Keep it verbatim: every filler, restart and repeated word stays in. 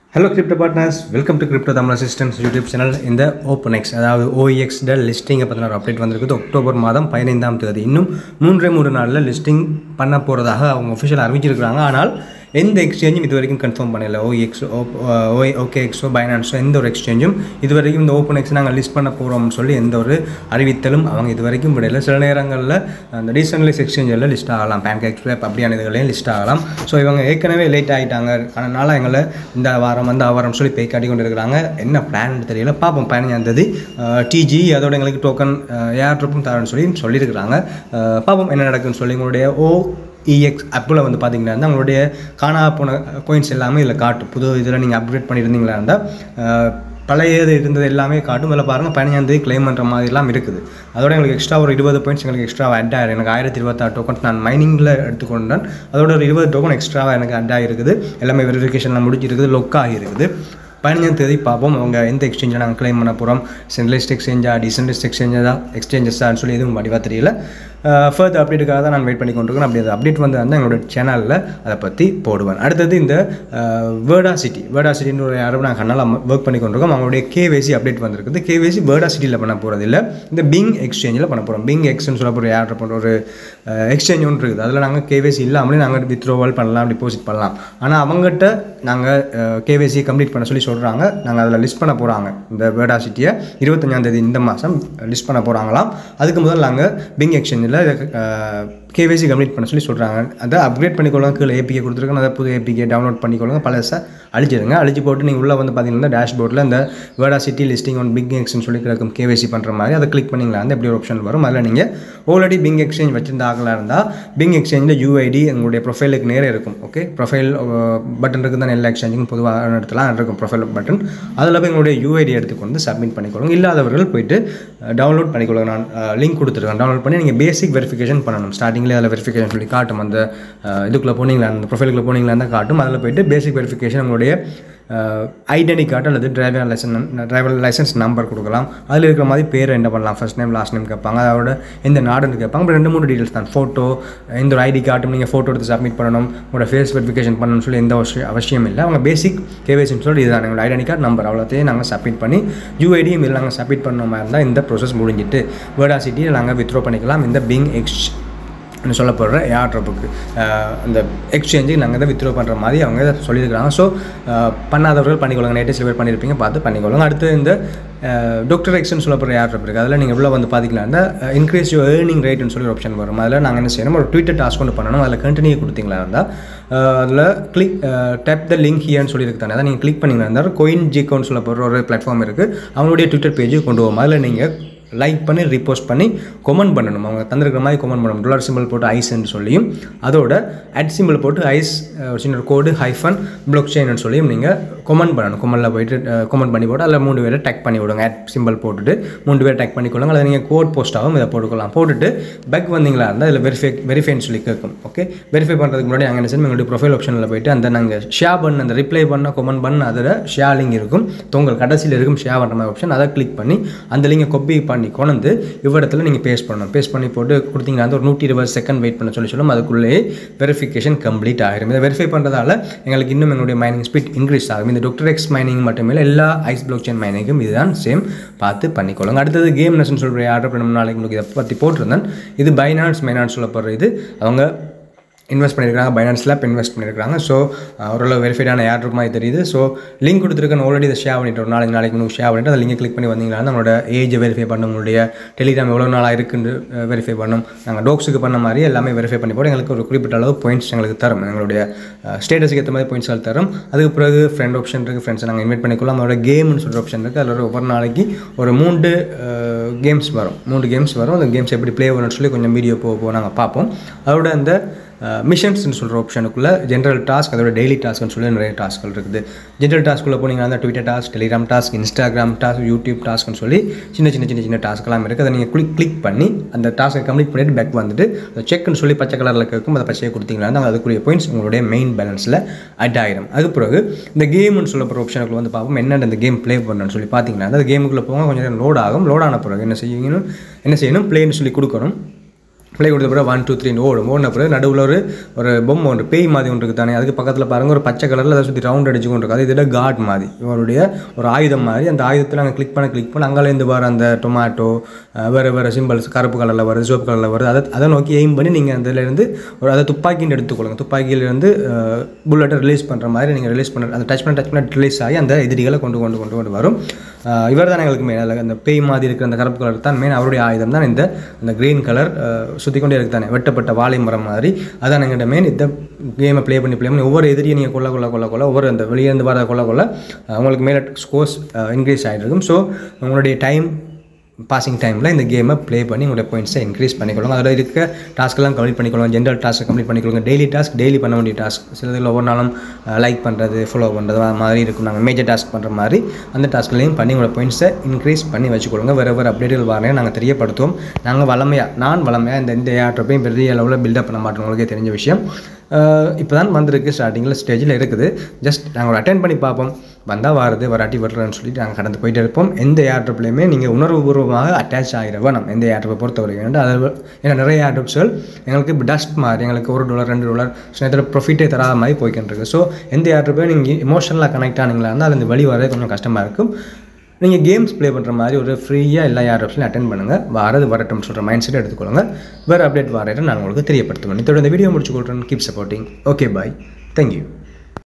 Hello crypto partners, welcome to crypto.There Systems YouTube channel. In the OpenX அதாவது O E X ட listing பத்தின ஒரு update வந்திருக்கு. October மாதம் பதினைந்தாம் தேதி இன்னும் மூன்றே மூன்று நாள்ல லிஸ்டிங் பண்ண போறதாக அவங்க ஆபீஷியலா அறிவிச்சிருக்காங்க. ஆனால் எந்த எக்ஸ்சேஞ்சும் இதுவரைக்கும் கன்ஃபார்ம் பண்ணல. O E X O K X Binance எந்த ஒரு எக்ஸ்சேஞ்சும் இதுவரைக்கும் இந்த OpenX நாங்க லிஸ்ட் பண்ண போறோம்னு சொல்லி எந்த ஒரு அறிவித்தலும் அவங்க இதுவரைக்கும் விடல. சில நேரங்கள்ல அந்த டீசென்ட்ரலைஸ் எக்ஸ்சேஞ்சில் லிஸ்ட் ஆகலாம், PancakeSwap அப்படியான இதுகளையும் லிஸ்ட் ஆகலாம். ஸோ இவங்க ஏற்கனவே லேட் ஆகிட்டாங்க, அதனால எங்களை இந்த வாரம் வந்து வாரம் சொல்லி பே காட்டி கொண்டு இருக்கிறாங்க. என்ன பிளான் தெரியல, பார்ப்போம். பதினஞ்சாம் தேதி டிஜி அதோட எங்களுக்கு டோக்கன் ஏர்ட்ராப்பும் தரேன்னு சொல்லி சொல்லியிருக்கிறாங்க. பார்ப்போம் என்ன நடக்குன்னு சொல்லி. உங்களுடைய ஓ E X ஆப்பில் வந்து பார்த்தீங்கன்னா உங்களுடைய காணா போன கோயின்ஸ் எல்லாமே இதில் காட்டும். புது இதில் நீங்கள் அப்டேட் பண்ணியிருந்தீங்களா இருந்தால் பழைய இது இருந்தது எல்லாமே காட்டும். இதில் பாருங்கள் பதினஞ்சாம் தேதி கிளைம் பண்ணுற மாதிரிலாம் இருக்குது. அதோட எங்களுக்கு எக்ஸ்ட்ரா ஒரு இருபது பாயிண்ட்ஸ் எங்களுக்கு எக்ஸ்ட்ரா அட் ஆகிடும். எனக்கு ஆயிரத்தி இருபத்தாறு டோக்கன்ஸ் நான் மைனிங்கில் எடுத்துக்கொண்டேன். அதோட ஒரு இருபது டோக்கன் எக்ஸ்ட்ராவாக எனக்கு அட் ஆகிருக்குது. எல்லாமே வெரிஃபிகேஷன்லாம் முடிச்சிருக்குது, லொக் ஆகிருக்குது. பதினஞ்சாம் தேதி பார்ப்போம் அவங்க எந்த எக்ஸ்சேஞ்சில் நாங்கள் கிளைம் பண்ண போகிறோம். சென்ட்ரலைஸ்ட் எக்ஸ்சேஞ்சா டிசென்ட்ரலைஸ்ட் எக்ஸ்சேஞ்சா எக்ஸ்சேஞ்சஸான்னு சொல்லி எதுவும் வடிவாக தெரியல. ஃபர்தர் அப்டேட்டுக்காக தான் நான் வெயிட் பண்ணி கொண்டிருக்கேன். அப்படி அது அப்டேட் வந்து வந்து எங்களோட சேனலில் அதை பற்றி போடுவேன். அடுத்தது இந்த வேர்டா சிட்டி வேர்டா சிட்டின்னு ஒரு யாரும் நாங்கள் கண்ணால் ஒர்க் பண்ணி கொண்டிருக்கோம். அவங்களுடைய கேவைசி அப்டேட் வந்திருக்குது. கேவைசி வேர்டா சிட்டியில் பண்ண போகிறது இல்லை, இந்த பிங் எக்ஸ்சேஞ்சில் பண்ண போகிறோம். பிங் எக்ஸ்ன்னு சொல்ல போகிற யார் பண்ணுற ஒரு எக்ஸ்சேஞ்ச் ஒன்று இருக்குது. அதில் நாங்கள் கேவைசி இல்லாமலே நாங்கள் வித்ட்ரோவல் பண்ணலாம், டிபாசிட் பண்ணலாம். ஆனால் அவங்ககிட்ட நாங்கள் கேவைசி கம்ப்ளீட் பண்ண சொல்லி சொல்கிறாங்க. நாங்கள் அதில் லிஸ்ட் பண்ண போகிறாங்க. இந்த வேர்டா சிட்டியை இருபத்தஞ்சாம் தேதி இந்த மாதம் லிஸ்ட் பண்ண போகிறாங்களாம். அதுக்கு முதல் நாங்கள் பிங் எக்ஸ்சேஞ்சில் கேவைசி கம்ப்ளீட் பண்ண சொல்லி சொல்கிறாங்க. அதை அப்கிரேட் பண்ணிக்கொள்ளுங்க. கீழே ஏபிகே கொடுத்துருக்கோம், அதை புது ஏபிகே டவுன்லோட் பண்ணிக்கொள்ளுங்க. பழசை அழிச்சிடுங்க. அழிச்சு போட்டு நீங்கள் உள்ளே வந்து பார்த்தீங்கன்னா டேஷ்போர்டில் இந்த வேர்டா சிட்டி லிஸ்டிங் ஒன் பிங் எக்ஸ்ன்னு சொல்லி கிடக்கும் கேவைசி பண்ணுற மாதிரி அதை கிளிக் பண்ணிங்களா அந்த எப்படி ஒரு ஆப்ஷன் வரும். அதில் நீங்கள் ஆல்ரெடி பிங் எக்ஸ்சேஞ்ச் வச்சிருந்த ஆகலாம் இருந்தால் பிங் எக்ஸ்சேஞ்சில் யூஐடி உங்களுடைய ப்ரொஃபைலுக்கு நேரே இருக்கும். ஓகே, ப்ரொஃபைல் பட்டன் இருக்குது தான் எல்லா எக்ஸ்சேஞ்சுக்கும் பொதுவாக இடத்துலாம் இருக்கும் ப்ரொஃபைல் பட்டன். அதில் போய் உங்களுடைய யூஐடி எடுத்துக்கொண்டு சப்மிட் பண்ணிக்கொள்ளுங்க. இல்லாதவர்கள் போயிட்டு டவுன்லோட் பண்ணிக்கொள்ளுங்க. நான் லிங்க் கொடுத்துருக்கேன். டவுன்லோட் பண்ணி நீங்கள் பேசிக் வெரிஃபிகேஷன் பண்ணணும். ஸ்டார்டிங்கில் அதில் வெரிஃபிகேஷன் சொல்லி காட்டும். அந்த இதுக்குள்ளே போனீங்களா, அந்த ப்ரொஃபைலுக்குள்ளே போனீங்களா தான் காட்டும். அதில் போய்ட்டு பேசிக் வெரிஃபிகேஷன் உங்களுடைய ஐடென்டி கார்டு அல்லது driver licence driver licence number கொடுக்கலாம். அதில் இருக்கிற மாதிரி பேர் என்ன பண்ணலாம், ஃபர்ஸ்ட் நேம் லாஸ்ட் நேம் கேட்பாங்க. அதோட எந்த நாடுன்னு கேட்பாங்க. அப்புறம் ரெண்டு மூணு டீட்டெயில்ஸ் தான். ஃபோட்டோ, எந்த ஒரு ஐடி கார்டும் நீங்கள் ஃபோட்டோ எடுத்து சப்மிட் பண்ணணும். உங்களோட ஃபேஸ் வெரிஃபிகேஷன் பண்ணணும்னு சொல்லி எந்த அவசியம் இல்லை. அவங்க பேசிக் கேவைசின்னு சொல்லி இதுதான் எங்களோட ஐடென்டி கார்டு நம்பர் அவ்வளோத்தையும் நாங்கள் சப்மிட் பண்ணி யூஐடியும் இதில் நாங்கள் சப்மிட் பண்ண மாதிரி இருந்தால் இந்த ப்ரோசஸ் முடிஞ்சிட்டு வேர்டா சிட்டியில் நாங்கள் வித்ட்ரோ பண்ணிக்கலாம். இந்த பிங் எக்ஸ் சொல்ல போடுற ஏர்ட்ராப்புக்கு அந்த எக்ஸ்சேஞ்சுக்கு நாங்கள் தான் வித்ட்ரோ பண்ணுற மாதிரி அவங்க சொல்லியிருக்கிறாங்க. ஸோ பண்ணாதவர்கள் பண்ணிக்கொள்ளுங்க. நேற்று சில பேர் பண்ணியிருப்பீங்க, பார்த்து பண்ணிக்கொள்ளுங்க. அடுத்து இந்த டாக்டர் எக்ஸ்ன்னு சொல்ல போகிற ஏர்ட்ராப் இருக்குது. அதில் நீங்கள் உள்ள வந்து பார்த்திக்கலாம் இந்த இன்க்ரீஸ் யூ ஏர்னிங் ரேட்னு சொல்லி ஒரு ஆப்ஷன் வரும். அதில் நாங்கள் என்ன செய்யணும், ஒரு ட்விட்டர் டாஸ்க் கொண்டு பண்ணணும். அதில் கண்டினியூ கொடுத்தீங்களா இருந்தால் அதில் கிளிக் டேப் த லிங்க் ஹியர்னு சொல்லியிருக்கு தானே. அதை நீங்கள் கிளிக் பண்ணிங்களா இருந்தால் கோயின் ஜிகோன்னு சொல்ல போகிற ஒரு பிளாட்ஃபார்ம் இருக்குது. அவங்களுடைய ட்விட்டர் பேஜுக்கு கொண்டு போவோம். அதில் நீங்கள் லைக் பண்ணி ரிப்போஸ்ட் பண்ணி கொமெண்ட் பண்ணணும். அவங்க தந்திருக்கிற மாதிரி கொமெண்ட் பண்ணணும். டாலர் சிம்பிள் போட்டு ஐஸ்ன்னு சொல்லியும் அதோட அட் சிம்பிள் போட்டு ஐஸ் சின்ன கோடு ஹைஃபன் பிளாக் செயின்னு சொல்லியும் நீங்கள் கொமெண்ட் பண்ணணும். கொமெண்டில் போய்ட்டு கொமெண்ட் பண்ணி போட்டு அதில் மூணு பேரை டேக் பண்ணி விடுங்க. அட் சிம்பிள் போட்டுட்டு மூணு பேர் டேக் பண்ணிக்கொள்ளுங்க. அதை நீங்கள் கோட் போஸ்ட்டாகவும் இதை போட்டுக்கலாம். போட்டுட்டு பேக் வந்தீங்களா இருந்தால் அதில் வெரிஃபை வெரிஃபைன்னு சொல்லி கேட்கும். ஓகே, வெரிஃபை பண்ணுறதுக்கு முன்னாடி அங்கே என்ன செய்யணும், எங்களுடைய ப்ரொஃபைல் ஆப்ஷனில் போய்ட்டு அந்த நாங்கள் ஷேர் பண்ண அந்த ரிப்ளை பண்ண கொமெண்ட் பண்ண அதில் ஷேர் லிங்க் இருக்கும். தொங்கல் கடைசியில் இருக்கும் ஷேர் பண்ணுற மாதிரி ஆப்ஷன். அதை கிளிக் பண்ணி அந்த லிங்கை காப்பி பண்ணி கொண்டு இவ்விடத்தில் நீங்கள் பேஸ்ட் பண்ணணும். பேஸ்ட் பண்ணி போட்டு கொடுத்தீங்கன்னா அந்த ஒரு நூற்றி இருபது செகண்ட் வெயிட் பண்ண சொல்லி சொல்லும். அதுக்குள்ளே வெரிஃபிகேஷன் கம்ப்ளீட் ஆகிடும். இதை வெரிஃபை பண்ணுறதால எங்களுக்கு இன்னும் எங்களுடைய மைனிங் ஸ்பீட் இன்க்ரீஸ் ஆகும். இந்த டாக்டர் எக்ஸ் மைனிங் மட்டுமே இல்லை, எல்லா ஐஸ் பிளாக் செயின் மைனிங்கும் இதுதான் சேம். பார்த்து பண்ணிக்கொள்ளுங்க. அடுத்தது கேம்னஸ்ன்னு சொல்கிற ஆர்டர் பண்ண நாளைக்கு உங்களுக்கு இதை பற்றி போட்டிருந்தேன். இது பைனான்ஸ் மைனான்ஸ் சொல்லப்படுற இது அவங்க இன்வெஸ்ட் பண்ணியிருக்காங்க. பைனான்ஸில் இப்போ இன்வெஸ்ட் பண்ணியிருக்காங்க. ஸோ ஓரளவு வெரிஃபைடான ஏர்ட்ராப் மாதிரி தெரியுது. ஸோ லிங்க் கொடுத்துருக்கேன். ஆல்ரெடி இதை ஷேர் பண்ணிட்டு ஒரு நாளைக்கு நாளைக்கு உங்களுக்கு ஷேர் பண்ணிட்டு அந்த லிங்கை கிளிக் பண்ணி வந்தீங்கன்னா நம்மளோட ஏஜை வெரிஃபை பண்ண, உங்களுடைய டெலிகிராம் எவ்வளோ நாளாக இருக்குன்னு வெரிஃபை பண்ணணும். நாங்கள் டோக்ஸுக்கு பண்ண மாதிரி எல்லாமே வெரிஃபை பண்ணி போட்டு எங்களுக்கு ஒரு குறிப்பிட்ட அளவு பாயிண்ட்ஸ் எங்களுக்கு தரும். எங்களுடைய ஸ்டேட்டஸுக்கு ஏற்ற மாதிரி பாயிண்ட்ஸ்கள் தரும். அதுக்கு பிறகு ஃப்ரெண்ட் ஆப்ஷன் இருக்குது. ஃப்ரெண்ட்ஸை நாங்கள் இன்வைட் பண்ணிக்கலாம். அதோட கேம்னு சொல்கிற ஆப்ஷன் இருக்குது. அதில் ஒவ்வொரு நாளைக்கு ஒரு மூன்று கேம்ஸ் வரும். மூன்று கேம்ஸ் வரும். அந்த கேம்ஸ் எப்படி ப்ளே பண்ணணும்னு சொல்லி கொஞ்சம் வீடியோ போக போக நாங்கள் பார்ப்போம். அதோட அந்த மிஷன்ஸ்னு சொல்கிற ஆப்ஷனுக்குள்ளே ஜென்ரல் டாஸ்க் அதோட டெய்லி டாஸ்க்னு சொல்லி நிறைய டாஸ்க்கள் இருக்குது. ஜென்ரல் டாஸ்க்குள்ளே போனீங்கன்னா அந்த Twitter task, Telegram task, Instagram task, YouTube டாஸ்க்னு சொல்லி சின்ன சின்ன சின்ன சின்ன டாஸ்க்லாம் இருக்குது. அதை நீங்கள் கிளிக் கிளிக் பண்ணி அந்த டாஸ்க்கை கம்ப்ளீட் பண்ணிட்டு பேக் வந்துட்டு அதை செக்னு சொல்லி பச்சை கலரில் இருக்கும். அதை பச்சையை கொடுத்தீங்கன்னா அதுக்குரிய பாயிண்ட்ஸ் உங்களுடைய மெயின் பேலன்ஸில் அட் ஆகிடும். அதுக்கு பிறகு இந்த கேம்னு சொல்ல போகிற ஆப்ஷனுக்குள்ள வந்து பார்ப்போம் என்னென்ன இந்த கேம் ப்ளே பண்ணணும்னு சொல்லி பார்த்தீங்கன்னா அந்த கேமுக்குள்ளே போங்க. கொஞ்சம் நேரம் லோட் ஆகும். லோட் ஆன பிறகு என்ன செய்யணும் என்ன செய்யணும் ப்ளேன்னு சொல்லி கொடுக்கணும். ப்ளே கொடுத்த பிறகு ஒன் டூ த்ரீன்னு ஓடும் ஓடின பிறகு நடுவில் ஒரு ஒரு பொம்மை ஒன்று பேய் மாதிரி ஒன்று இருக்குது தானே அதுக்கு பக்கத்தில் பாருங்கள் ஒரு பச்சை கலரில் அதை சுற்றி ரவுண்ட் அடிச்சு கொண்டு இருக்குது அது இதோட காட் மாதிரி இவருடைய ஒரு ஆயுதம் மாதிரி அந்த ஆயுதத்தில் நாங்கள் கிளிக் பண்ண கிளிக் பண்ண அங்கேருந்து வர அந்த டொமேட்டோ வேறு வேறு சிம்பிள்ஸ் கருப்பு கலரில் வருது சிவப்பு கலரில் வருது அதை அதை நோக்கி எய்ம் பண்ணி நீங்கள் அதிலேருந்து ஒரு அதை துப்பாக்கின்னு எடுத்துக்கொள்ளுங்க துப்பாக்கியிலேருந்து புல்லட்டை ரிலீஸ் பண்ணுற மாதிரி நீங்கள் ரிலீஸ் பண்ணுற அந்த டச் பண்ண டச் பண்ண ரிலீஸ் ஆகி அந்த எதிரிகளை கொண்டு கொண்டு கொண்டு கொண்டு வரும் இவர் தான் எங்களுக்கு மெயின் அதில் அந்த பேய் மாதிரி இருக்கிற அந்த கருப்பு கலர் தான் மெயின் அவருடைய ஆயுதம் தான் இந்த இந்த க்ரீன் கலர் சுற்றி கொண்டே இருக்குது தானே வெட்டப்பட்ட வாழை மரம் மாதிரி அதான் எங்கள்கிட்ட மெயின் இந்த கேமை ப்ளே பண்ணி ப்ளே பண்ணி ஒவ்வொரு எதிரியை நீங்கள் கொள்ள கொள்ள கொள்ள கொள்ள ஒவ்வொரு அந்த வெளியேருந்து வர கொள்ள கொள்ள உங்களுக்கு மேலே ஸ்கோர்ஸ் இன்க்ரீஸ் ஆகிட்டு இருக்கும் ஸோ உங்களுடைய டைம் பாசிங் டைமில் இந்த கேமை ப்ளே பண்ணி உங்களுடைய பாயிண்ட்ஸை இன்க்ரீஸ் பண்ணிக்கொள்ளுங்க அதில் இருக்க டாஸ்க்கெல்லாம் கம்ப்ளீட் பண்ணிக்கொள்ளுங்க ஜென்ரல் டாஸ்க் கம்ப்ளீட் பண்ணிக்கொள்ளுங்க டெய்லி டாஸ்க் டெய்லி பண்ண வேண்டிய டாஸ்க் சிலதில் ஒவ்வொரு நாளும் லைக் பண்ணுறது ஃபாலோ பண்ணுறது மாதிரி இருக்கும் நாங்கள் மேஜர் டாஸ்க் பண்ணுற மாதிரி அந்த டாஸ்க்லையும் பண்ணி உங்களோட பாயிண்ட்ஸை இன்க்ரீஸ் பண்ணி வச்சுக்கொள்ளுங்க வேறு வேறு அப்டேட்டுகள் வரேன் நாங்கள் தெரியப்படுத்துவோம் நாங்கள் வளமையாக நான் வளமையாக இந்த இந்த ஏர்ட்ரப்பையும் பெரிய அளவில் பில்டப் பண்ண மாட்டோம் உங்களுக்கே தெரிஞ்ச விஷயம் இப்போ தான் வந்திருக்கு ஸ்டார்டிங்கில் ஸ்டேஜில் இருக்குது ஜஸ்ட் நாங்கள் ஒரு அட்டென்ட் பண்ணி பார்ப்போம் வந்தால் வாருது வராட்டி வர்றேன்னு சொல்லிட்டு நாங்கள் கடந்து போயிட்டு இருப்போம் எந்த ஏர்ட்ரப்லையுமே நீங்கள் உணர்வுபூர்வமாக அட்டாச் ஆகிடவா நம்ம எந்த ஏர்ட்ரப்பை பொறுத்த வரைக்கும் அது ஏன்னா நிறைய ஏர்ட்ரப்ஸ்கள் எங்களுக்கு இப்போ டஸ்ட் மாதிரி எங்களுக்கு ஒரு டாலர் ரெண்டு டாலர் நேரத்தில் ப்ராஃபிட்டே தராத மாதிரி போய்க்கிட்டு இருக்குது ஸோ எந்த ஏர்ட்ரப்பையும் நீங்கள் எமோஷனலாக கனெக்ட் ஆனீங்களா இருந்தால் அது வழி வரது கொஞ்சம் கஷ்டமாக இருக்கும் நீங்கள் கேம்ஸ் ப்ளே பண்ணுற மாதிரி ஒரு ஃப்ரீயாக எல்லா ஏர்ட்ரப்ஸ்லையும் அட்டென்ட் பண்ணுங்கள் வரது வரட்டும் சொல்கிற மைண்ட் செட்டை எடுத்துக்கொள்ளுங்க வேறு அப்டேட் வரேன் நான் உங்களுக்கு தெரியப்படுத்துவேன் இதோட இந்த வீடியோ முடிச்சு கொடுறேன் keep supporting okay bye thank you